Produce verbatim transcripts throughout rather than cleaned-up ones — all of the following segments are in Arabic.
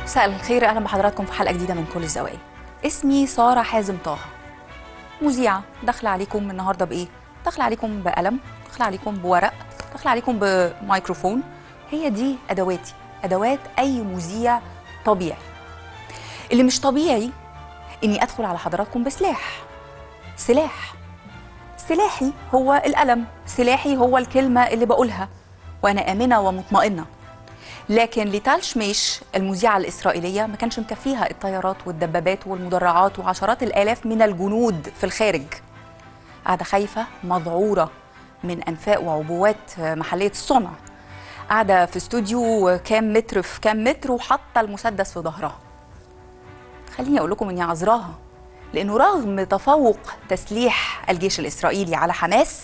مساء الخير، اهلا بحضراتكم في حلقه جديده من كل الزوايا. اسمي ساره حازم طه، مذيعه داخله عليكم النهارده بايه؟ داخله عليكم بقلم، داخله عليكم بورق، داخله عليكم بميكروفون. هي دي ادواتي، ادوات اي مذيع طبيعي. اللي مش طبيعي اني ادخل على حضراتكم بسلاح. سلاح سلاحي هو القلم، سلاحي هو الكلمه اللي بقولها وانا امنه ومطمئنه. لكن لتال شميش المذيعة الإسرائيلية ما كانش مكفيها الطيارات والدبابات والمدرعات وعشرات الآلاف من الجنود في الخارج. قاعدة خايفة مذعورة من أنفاق وعبوات محلية الصنع. قاعدة في استوديو كام متر في كام متر وحاطة المسدس في ظهرها. خليني أقول لكم إني عذراها، لأنه رغم تفوق تسليح الجيش الإسرائيلي على حماس،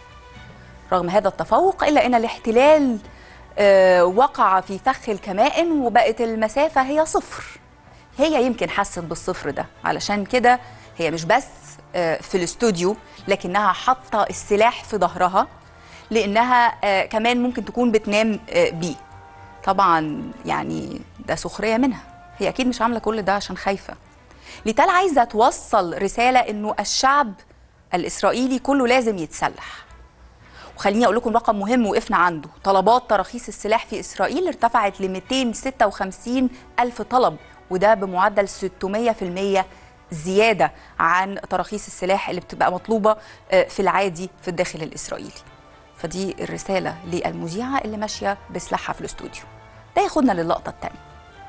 رغم هذا التفوق إلا أن الاحتلال أه وقع في فخ الكمائن وبقت المسافة هي صفر. هي يمكن حست بالصفر ده، علشان كده هي مش بس أه في الاستوديو، لكنها حاطة السلاح في ظهرها، لأنها أه كمان ممكن تكون بتنام أه بيه. طبعا يعني ده سخرية منها، هي أكيد مش عاملة كل ده عشان خايفة. ليتال عايزة توصل رسالة إنه الشعب الإسرائيلي كله لازم يتسلح. وخليني اقول لكم رقم مهم وقفنا عنده. طلبات تراخيص السلاح في اسرائيل ارتفعت ل مئتين وستة وخمسين الف طلب، وده بمعدل ستمية في المية زياده عن تراخيص السلاح اللي بتبقى مطلوبه في العادي في الداخل الاسرائيلي. فدي الرساله للمذيعه اللي ماشيه بسلاحها في الاستوديو. ده ياخدنا للقطه الثانيه.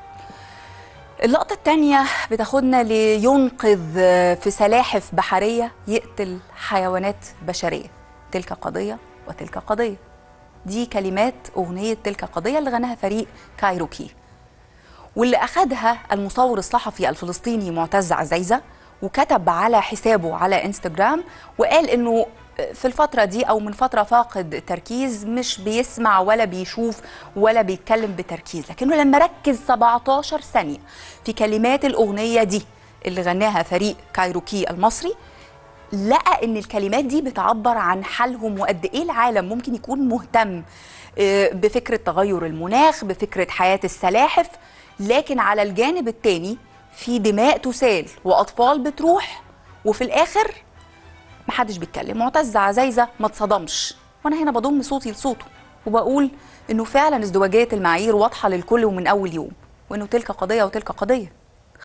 اللقطه الثانيه بتاخدنا لينقذ في سلاحف بحريه يقتل حيوانات بشريه. تلك قضيه وتلك قضية. دي كلمات أغنية تلك قضية اللي غناها فريق كايروكي، واللي أخدها المصور الصحفي الفلسطيني معتز عزيزة وكتب على حسابه على انستجرام وقال إنه في الفترة دي أو من فترة فاقد تركيز، مش بيسمع ولا بيشوف ولا بيتكلم بتركيز، لكنه لما ركز سبعتاشر ثانية في كلمات الأغنية دي اللي غناها فريق كايروكي المصري، لقى ان الكلمات دي بتعبر عن حالهم وقد ايه العالم ممكن يكون مهتم بفكره تغير المناخ، بفكره حياه السلاحف، لكن على الجانب الثاني في دماء تسال واطفال بتروح، وفي الاخر محدش بيتكلم. معتز عزيزة ما اتصدمش، وانا هنا بضم صوتي لصوته وبقول انه فعلا ازدواجيه المعايير واضحه للكل ومن اول يوم، وانه تلك قضيه وتلك قضيه.